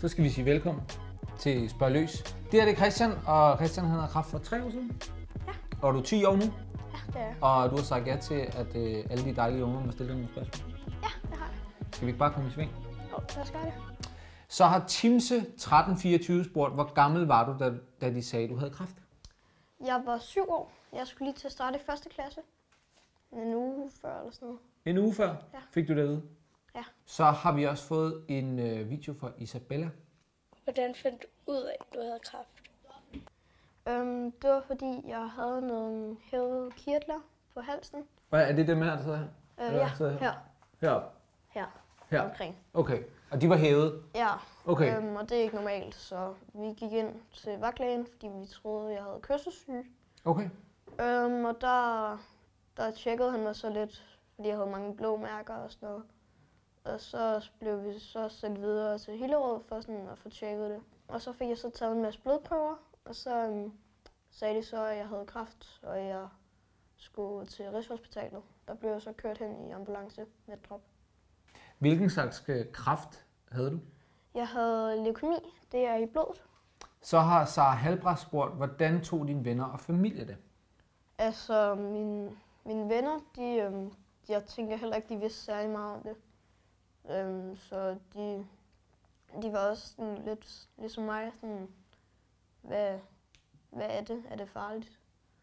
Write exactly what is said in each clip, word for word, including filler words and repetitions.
så skal vi sige velkommen til Spørg Løs. Det er det Christian, og Christian han har kræft for tre år siden. Ja. Og du er ti år nu. Ja, det er jeg. Og du har sagt ja til, at øh, alle de dejlige unge må stille dig nogle spørgsmål. Ja, det har jeg. Skal vi ikke bare komme i sving? Jo, lad os gøre det. Så har Timse tretten fireogtyve spurgt, hvor gammel var du, da, da de sagde, at du havde kræft? Jeg var syv år. Jeg skulle lige til at starte i første klasse. En uge før eller sådan noget. En uge før Ja. fik du det at vide? Ja. Så har vi også fået en øh, video fra Isabella. Hvordan fandt du ud af, at du havde kræft? Øhm, det var fordi, jeg havde nogle hævede kirtler på halsen. Hvad er det dem her, der sidder her? Øh, Eller ja, sidder her? her. Heroppe? Her. Her. Omkring. Okay. Og de var hævet? Ja, Okay. øhm, og det er ikke normalt, så vi gik ind til vagtlægen, fordi vi troede, jeg havde kyssesyge. Okay. Øhm, og der, der tjekkede han mig så lidt, fordi jeg havde mange blå mærker og sådan noget. Og så blev vi så sendt videre til Hillerød for sådan at få tjekket det. Og så fik jeg så taget en masse blodprøver, og så øhm, sagde de så, at jeg havde kræft, og jeg skulle til Rigshospitalet. Der blev jeg så kørt hen i ambulance med et drop. Hvilken slags øh, kræft havde du? Jeg havde leukemi, det er i blodet. Så har Sara Halbras spurgt, hvordan tog dine venner og familie det? Altså, mine, mine venner, de, øhm, jeg tænker heller ikke, de vidste særlig meget om det. Øhm, så de, de var også sådan lidt ligesom mig, sådan, hvad, hvad er det? Er det farligt?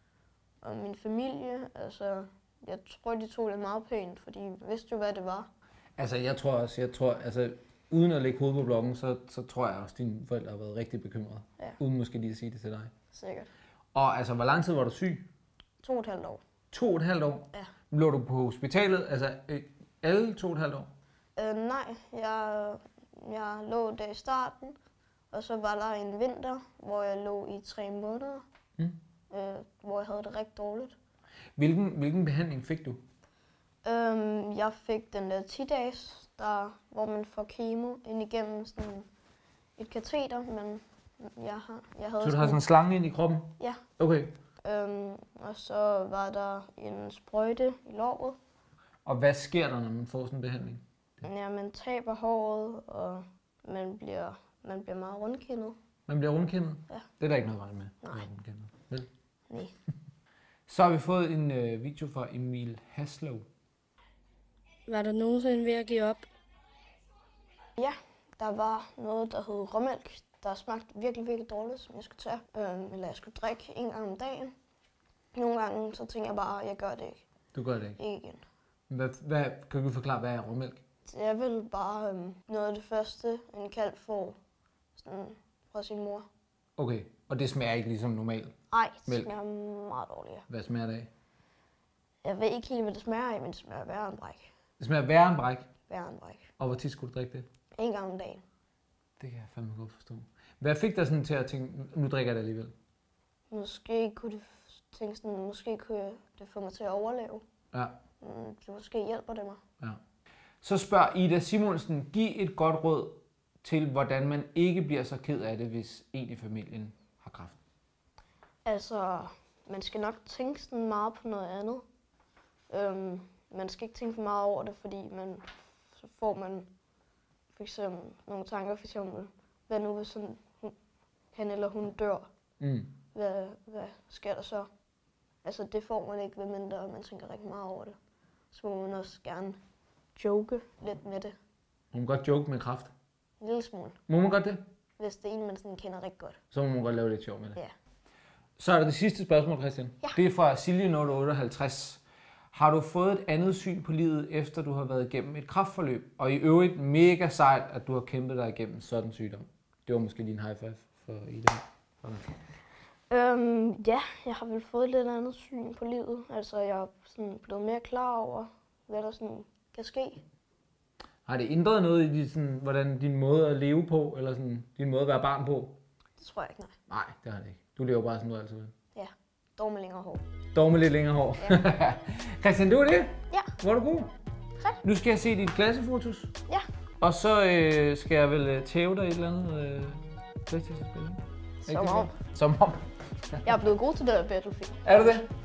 Og min familie, altså, jeg tror, de tog det meget pænt, for de vidste jo, hvad det var. Altså, jeg tror også, jeg tror, altså, uden at lægge hovedet på blokken, så, så tror jeg også, at dine forældre har været rigtig bekymrede. Ja. Uden måske lige at sige det til dig. Sikkert. Og altså, hvor lang tid var du syg? To og et halvt år. To og et halvt år? Ja. Lå du på hospitalet, altså øh, alle to og et halvt år? Øh, nej, jeg, jeg lå der i starten, og så var der en vinter, hvor jeg lå i tre måneder, Mm. øh, hvor jeg havde det rigtig dårligt. Hvilken, hvilken behandling fik du? Øhm, jeg fik den der ti-dages, der, hvor man får kemo ind igennem sådan et kateter, men jeg, har, jeg havde Så du har sådan en slange ind i kroppen? Ja. Okay. Øhm, og så var der en sprøjte i låret. Og hvad sker der, når man får sådan en behandling? Ja, man taber håret, og man bliver, man bliver meget rundkindet. Man bliver rundkendet? Ja. Det er der ikke noget vej med. Nej. at være rundkendet. Vel? Nej. Så har vi fået en øh, video fra Emil Haslow. Var du nogensinde ved at give op? Ja, der var noget, der hed råmælk, der smagte virkelig, virkelig dårligt, som jeg skulle tage. Øhm, eller jeg skulle drikke en gang om dagen. Nogle gange, så tænker jeg bare, at jeg gør det ikke. Du gør det ikke. Ikke igen. Hvad, hvad, kan du forklare, hvad er råmælk? Det er vel bare øhm, noget af det første, en kalv får sådan, fra sin mor. Okay, og det smager ikke ligesom normalt. Ej, det Mælk. smager meget dårligere. Hvad smager det af? Jeg ved ikke helt, hvad det smager af, men det smager værre end bræk. Det smager værre end bræk. Værre end bræk. Og hvor tit skulle du drikke det? En gang om dagen. Det kan jeg fandme godt forstå. Hvad fik dig sådan til at tænke, nu drikker jeg det alligevel? Måske kunne det tænke sådan, måske kunne det få mig til at overleve. Ja. Mm, det måske hjælper det mig. Ja. Så spørger Ida Simonsen, giv et godt råd til, hvordan man ikke bliver så ked af det, hvis en i familien har kræft. Altså, man skal nok tænke sådan meget på noget andet. Øhm, man skal ikke tænke for meget over det, fordi man, så får man for eksempel nogle tanker, for eksempel, hvad nu hvis sådan, hun, han eller hun dør? Mm. Hvad, hvad sker der så? Altså, det får man ikke, medmindre man tænker rigtig meget over det. Så må man også gerne joke lidt med det. Må man godt joke med kræft? En lille smule. Må man godt det? Hvis det er en, man sådan kender rigtig godt. Så må man godt lave lidt sjov med det. Ja. Så er der det sidste spørgsmål, Christian. Ja. Det er fra Silje nul otteoghalvtreds. Har du fået et andet syn på livet, efter du har været igennem et kræftforløb? Og i øvrigt mega sejt, at du har kæmpet dig igennem sådan en sygdom. Det var måske din high five for Ida. Okay. Øhm, ja, jeg har vel fået et lidt andet syn på livet. Altså, jeg er sådan blevet mere klar over, hvad der sådan kan ske. Har det ændret noget i din, sådan, hvordan din måde at leve på, eller sådan, din måde at være barn på? Det tror jeg ikke, nej. Nej, det har det ikke. Du lever bare, som du altid vil. Ja, dog med længere hår. Dog med lidt længere hår. Ja. Christian, det var det. Ja. Var du god? Tak. Nu skal jeg se dit klassefotos. Ja. Og så øh, skal jeg vel øh, tæve dig et eller andet øh, PlayStation-spil. Som om. Som om. Jeg er blevet god til det der Battlefield. Er du det?